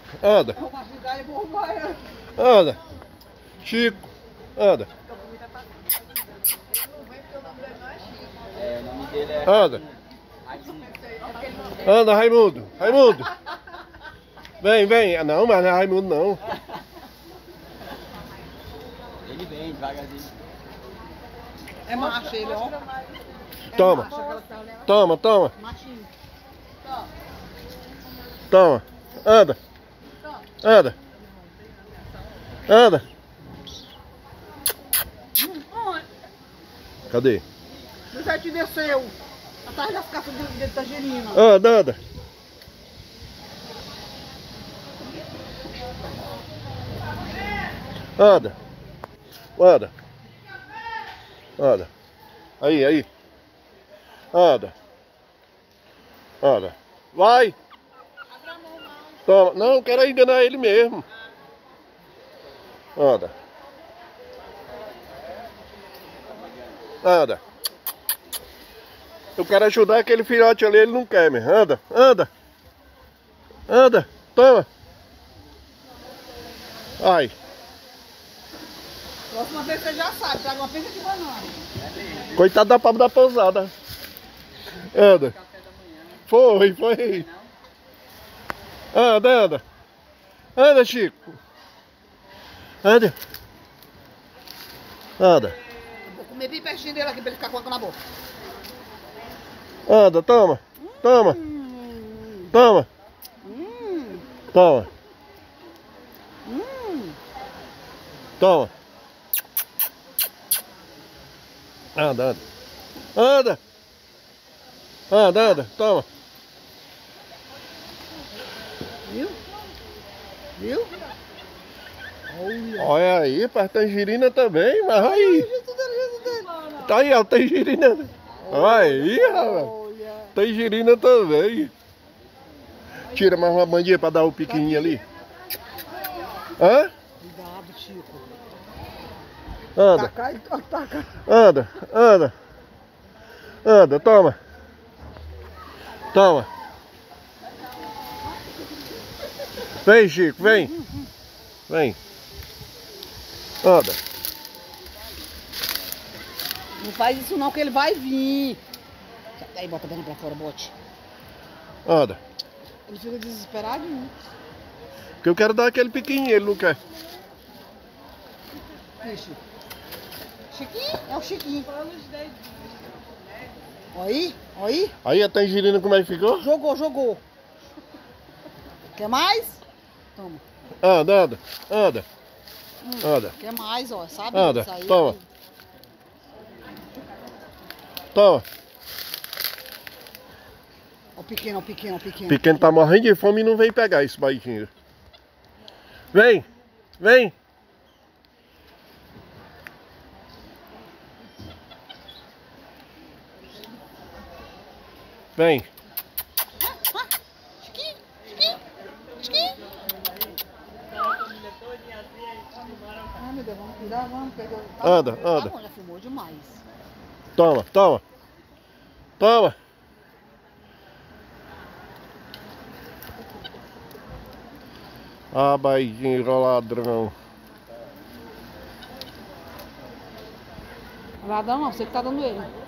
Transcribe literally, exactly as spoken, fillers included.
anda. Anda. Chico, anda. É, o nome dele é... Anda. Anda, Raimundo. Raimundo. Vem, vem. Ah, não, mas não é Raimundo, não. Ele vem devagarzinho. É macho ele, ó. Toma. Toma, toma. Machinho. Toma. Anda. Anda. Anda. Cadê? O já te desceu. Atrás das caças dentro da tangerina. Anda, anda. Anda. Anda. Anda. Aí, aí. Anda. Anda. Vai. Toma. Não, quero enganar ele mesmo. Anda. Anda. Eu quero ajudar aquele filhote ali, ele não quer, meu. Anda, anda. Anda, toma. Ai. Próxima vez você já sabe, traga uma penca de banana. Coitado da papa da pousada. Anda. Foi, foi. Anda, anda. Anda, Chico. Anda. Anda. Vou comer bem pertinho dele aqui pra ele ficar com água na boca. Anda, toma. Toma. Hum. Toma. Hum. Toma. Hum. Toma. Anda, anda. Anda. Anda, anda. Toma. Viu? Viu? Olha. Olha aí, para tangerina também, mas aí. Tá aí, ó, tangerina. Aí, rapaz. Olha. Tangerina também. Tira mais uma bandinha para dar o pequenininho ali. Hã? Cuidado, Chico. Anda, Taca e taca. anda, anda. Anda, toma. Toma. Vem, Chico, vem. Vem. Anda. Não faz isso não que ele vai vir. Aí bota a perna pra fora, bote. Anda. Ele fica desesperado, né? Porque eu quero dar aquele pequenininho, ele não quer. Aqui, Chico. Chiquinho? É o Chiquinho. Aí, aí. Aí a tangerina como é que ficou? Jogou, jogou. Quer mais? Toma. Anda, anda, anda. Hum. Anda. Quer mais, ó, sabe? Anda, Isso aí. toma. Toma. Ó o pequeno, ó o pequeno, ó o pequeno. Pequeno tá morrendo de fome e não vem pegar esse baiquinho. Vem, vem. Vem. Chiquinho, chiquinho, chiquinho. Ai, meu Deus, vamos cuidar, vamos pegar. Anda, Tá anda. bom, já filmou demais. Toma, toma. Toma. Ah, baiquinho ladrão. Não vai dar não, você que tá dando ele.